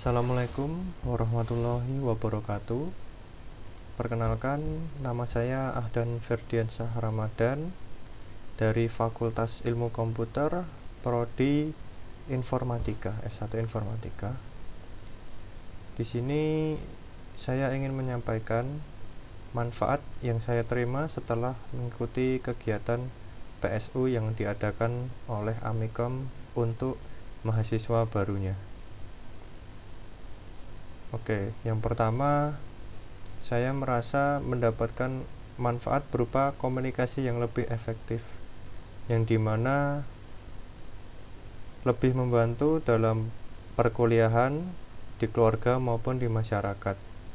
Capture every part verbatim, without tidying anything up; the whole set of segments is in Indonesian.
Assalamualaikum warahmatullahi wabarakatuh. Perkenalkan, nama saya Ahdan Ferdiansyah Ramadan dari Fakultas Ilmu Komputer, Prodi Informatika, S satu Informatika. Di sini saya ingin menyampaikan manfaat yang saya terima setelah mengikuti kegiatan P S U yang diadakan oleh Amikom untuk mahasiswa barunya. Oke, yang pertama, saya merasa mendapatkan manfaat berupa komunikasi yang lebih efektif, yang dimana lebih membantu dalam perkuliahan, di keluarga maupun di masyarakat.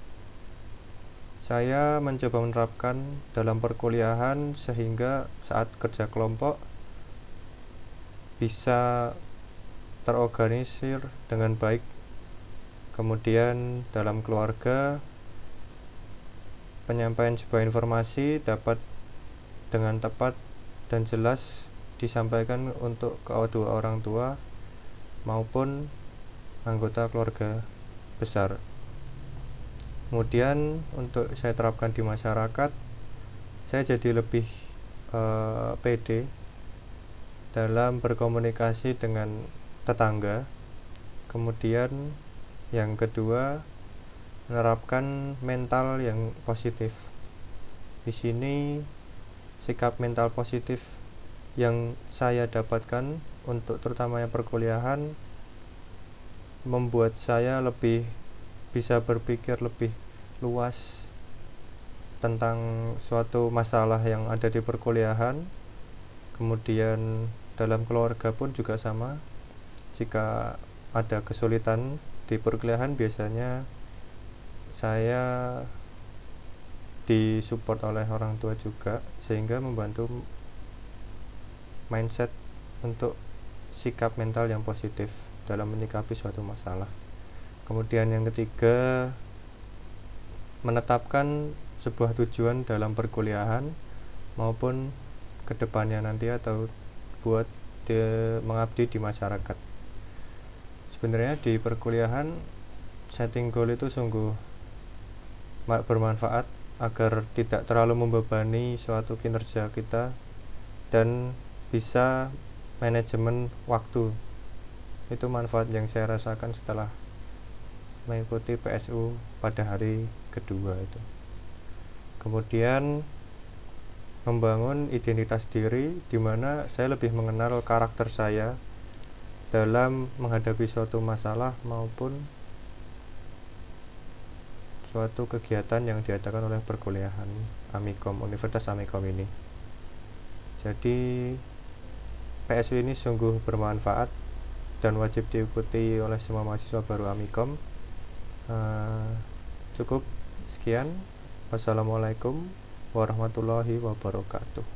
Saya mencoba menerapkan dalam perkuliahan sehingga saat kerja kelompok bisa terorganisir dengan baik. Kemudian dalam keluarga, penyampaian sebuah informasi dapat dengan tepat dan jelas disampaikan untuk kedua orang tua maupun anggota keluarga besar. Kemudian untuk saya terapkan di masyarakat, saya jadi lebih uh, pede dalam berkomunikasi dengan tetangga. Kemudian yang kedua, menerapkan mental yang positif. Di sini sikap mental positif yang saya dapatkan untuk terutamanya perkuliahan membuat saya lebih bisa berpikir lebih luas tentang suatu masalah yang ada di perkuliahan. Kemudian dalam keluarga pun juga sama. Jika ada kesulitan di perkuliahan, biasanya saya disupport oleh orang tua juga, sehingga membantu mindset untuk sikap mental yang positif dalam menyikapi suatu masalah. Kemudian yang ketiga, menetapkan sebuah tujuan dalam perkuliahan maupun kedepannya nanti atau buat di, mengabdi di masyarakat. Sebenarnya di perkuliahan setting goal itu sungguh bermanfaat agar tidak terlalu membebani suatu kinerja kita dan bisa manajemen waktu. Itu manfaat yang saya rasakan setelah mengikuti P S U pada hari kedua itu. Kemudian membangun identitas diri, di mana saya lebih mengenal karakter saya dalam menghadapi suatu masalah maupun suatu kegiatan yang diadakan oleh perkuliahan Amikom, Universitas Amikom ini. Jadi P S U ini sungguh bermanfaat dan wajib diikuti oleh semua mahasiswa baru Amikom. Uh, cukup sekian. Wassalamualaikum warahmatullahi wabarakatuh.